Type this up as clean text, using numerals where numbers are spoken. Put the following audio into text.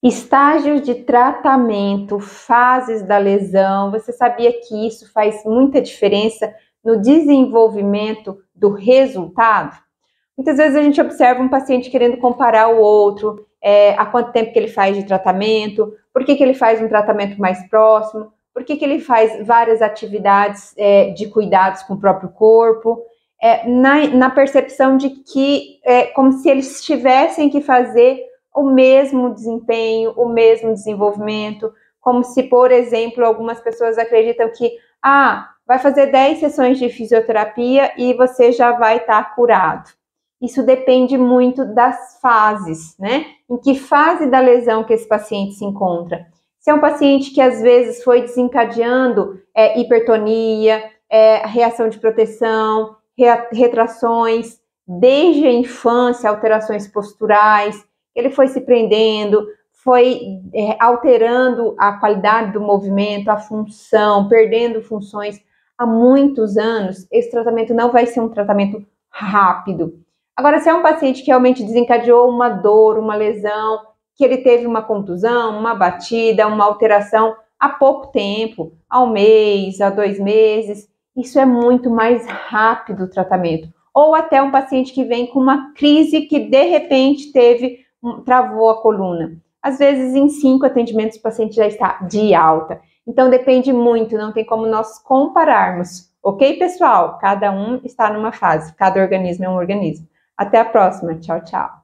Estágios de tratamento, fases da lesão, você sabia que isso faz muita diferença no desenvolvimento do resultado? Muitas vezes a gente observa um paciente querendo comparar o outro, há quanto tempo que ele faz de tratamento, por que ele faz um tratamento mais próximo, por que ele faz várias atividades de cuidados com o próprio corpo, na percepção de que é como se eles tivessem que fazer o mesmo desempenho, o mesmo desenvolvimento, como se, por exemplo, algumas pessoas acreditam que, vai fazer 10 sessões de fisioterapia e você já vai estar curado. Isso depende muito das fases, né? Em que fase da lesão que esse paciente se encontra. Se é um paciente que às vezes foi desencadeando hipertonia, reação de proteção, retrações, desde a infância, alterações posturais, ele foi se prendendo, foi alterando a qualidade do movimento, a função, perdendo funções há muitos anos, esse tratamento não vai ser um tratamento rápido. Agora, se é um paciente que realmente desencadeou uma dor, uma lesão, que ele teve uma contusão, uma batida, uma alteração há pouco tempo, há um mês, há 2 meses, isso é muito mais rápido o tratamento. Ou até um paciente que vem com uma crise que de repente travou a coluna. Às vezes, em 5 atendimentos, o paciente já está de alta. Então, depende muito, não tem como nós compararmos. Ok, pessoal? Cada um está numa fase, cada organismo é um organismo. Até a próxima. Tchau, tchau.